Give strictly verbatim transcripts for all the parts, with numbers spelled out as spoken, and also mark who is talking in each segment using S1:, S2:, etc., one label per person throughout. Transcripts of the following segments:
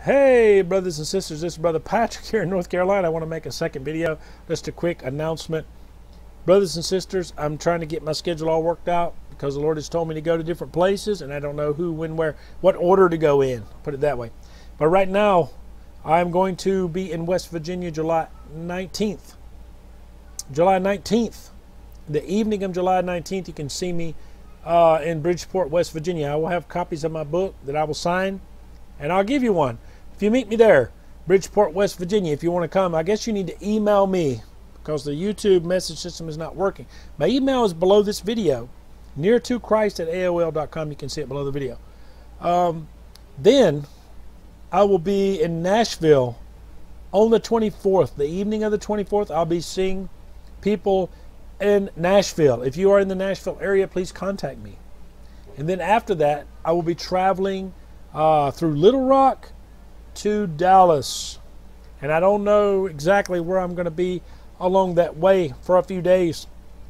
S1: Hey brothers and sisters, this is Brother Patrick here in North Carolina. I want to make a second video, just a quick announcement. Brothers and sisters, I'm trying to get my schedule all worked out because the Lord has told me to go to different places and I don't know who, when, where, what order to go in, put it that way. But right now, I'm going to be in West Virginia July nineteenth. July nineteenth. The evening of July nineteenth, you can see me uh, in Bridgeport, West Virginia. I will have copies of my book that I will sign, and I'll give you one. If you meet me there, Bridgeport, West Virginia, if you want to come, I guess you need to email me because the YouTube message system is not working. My email is below this video, neartochrist at A O L dot com. You can see it below the video. Um, then I will be in Nashville on the twenty-fourth. The evening of the twenty-fourth, I'll be seeing people in Nashville. If you are in the Nashville area, please contact me. And then after that, I will be traveling uh, through Little Rock to Dallas, and I don't know exactly where I'm going to be along that way for a few days,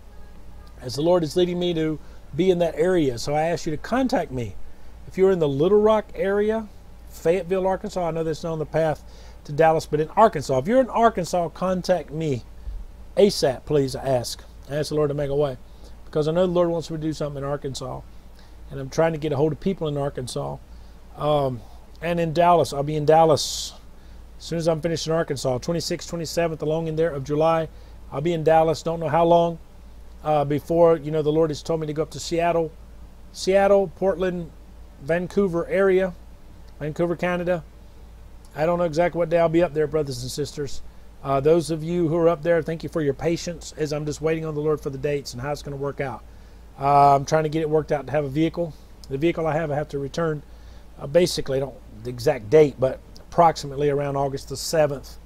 S1: as the Lord is leading me to be in that area. So I ask you to contact me if you're in the Little Rock area, Fayetteville, Arkansas. I know that's not on the path to Dallas, but in Arkansas, if you're in Arkansas, contact me ASAP, please. I ask I ask the Lord to make a way, because I know the Lord wants me to do something in Arkansas, and I'm trying to get a hold of people in Arkansas. um, And in Dallas, I'll be in Dallas as soon as I'm finished in Arkansas. twenty-sixth, twenty-seventh, along in there of July, I'll be in Dallas. Don't know how long uh, before, you know, the Lord has told me to go up to Seattle, Seattle, Portland, Vancouver area, Vancouver, Canada. I don't know exactly what day I'll be up there, brothers and sisters. Uh, those of you who are up there, thank you for your patience as I'm just waiting on the Lord for the dates and how it's going to work out. Uh, I'm trying to get it worked out to have a vehicle. The vehicle I have, I have to return. Uh, basically, I don't the exact date, but approximately around August the seventh.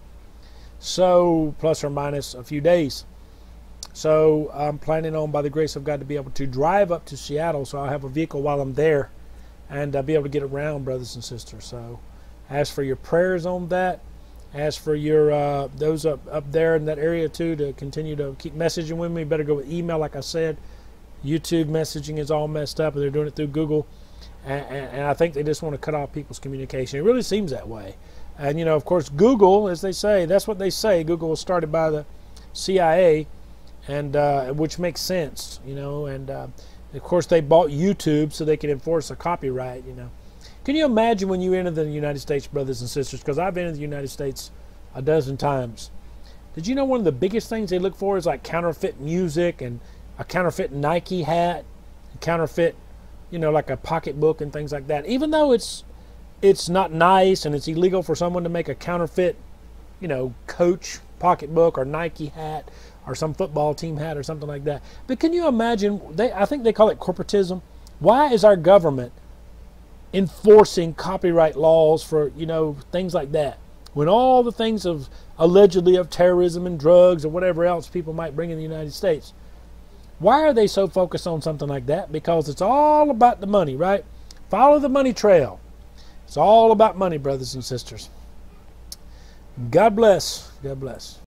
S1: So, plus or minus a few days. So, I'm planning on, by the grace of God, to be able to drive up to Seattle, so I'll have a vehicle while I'm there, and I'll be able to get around, brothers and sisters. So, ask for your prayers on that. Ask for your uh, those up, up there in that area, too, to continue to keep messaging with me. Better go with email, like I said. YouTube messaging is all messed up, and they're doing it through Google. And, and, and I think they just want to cut off people's communication. It really seems that way. And, you know, of course, Google, as they say, that's what they say. Google was started by the C I A, and uh, which makes sense, you know. And, uh, of course, they bought YouTube so they could enforce a copyright, you know. Can you imagine when you enter the United States, brothers and sisters? Because I've been in the United States a dozen times. Did you know one of the biggest things they look for is like counterfeit music and a counterfeit Nike hat, counterfeit, you know, like a pocketbook and things like that. Even though it's it's not nice and it's illegal for someone to make a counterfeit, you know, Coach pocketbook or Nike hat or some football team hat or something like that. But can you imagine, they I think they call it corporatism. Why is our government enforcing copyright laws for, you know, things like that, when all the things of allegedly of terrorism and drugs or whatever else people might bring in the United States? Why are they so focused on something like that? Because it's all about the money, right? Follow the money trail. It's all about money, brothers and sisters. God bless. God bless.